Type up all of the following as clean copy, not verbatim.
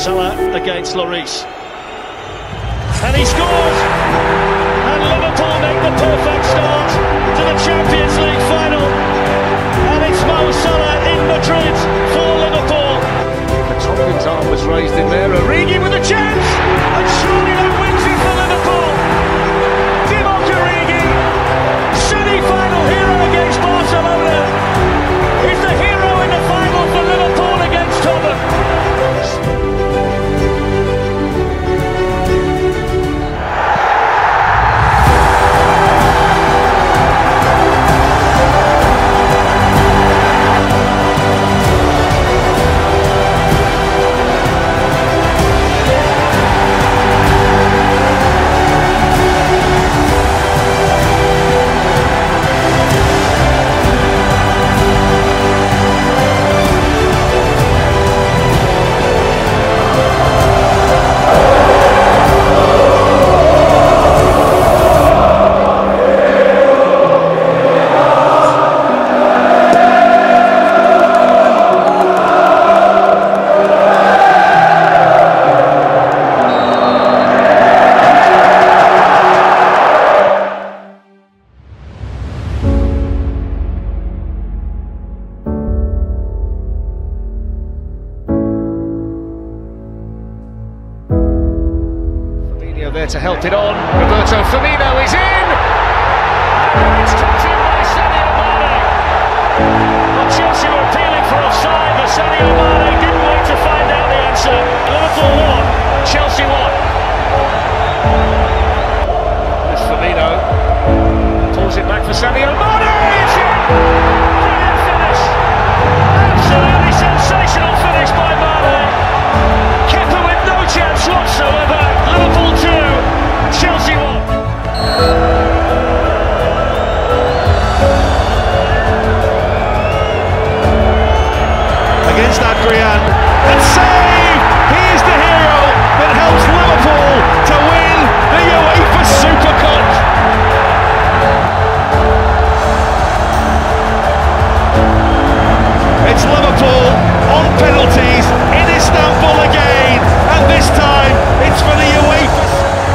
Salah against Lloris. And he scores! And Liverpool make the perfect start to the Champions League final. And it's Mo Salah in Madrid for Liverpool. The Tompkins arm was raised in there. Origi with a chance! And surely that wins it for Liverpool. Divock Origi, semi-final hero against Barcelona, is the hero in the final for Liverpool against Tottenham. There to help it on. Roberto Firmino is in! And it's tucked in by Sadio Mane. Well, Chelsea were appealing for offside, but Sadio Mane didn't wait to find out the answer. Liverpool won, Chelsea won. There's Firmino. Pulls it back for Sadio Mane! It's in! Brilliant finish! Absolutely sensational finish by Mane. Kepa with no chance whatsoever. Liverpool 2, Chelsea 1. Against Adrian, and save! He is the hero that helps Liverpool to win the UEFA Super Cup. It's Liverpool on penalties in Istanbul again, and this time it's for the UEFA.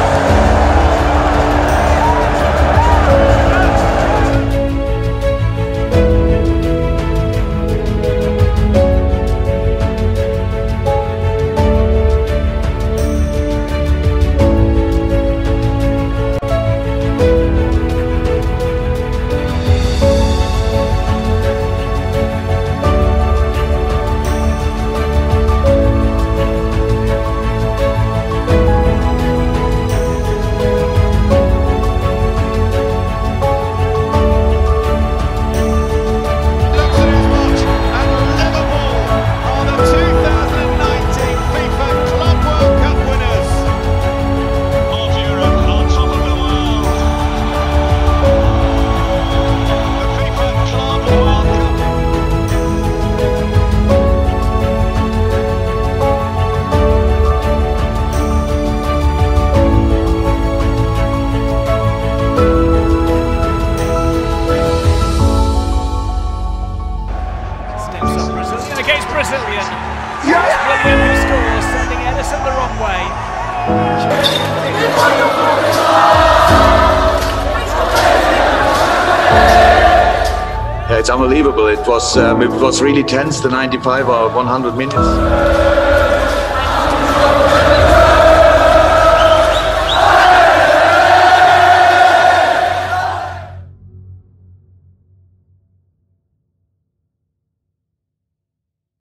Brazilian. William scores, sending Ederson the wrong way. Yeah, it's unbelievable. It was really tense, the 95 or 100 minutes.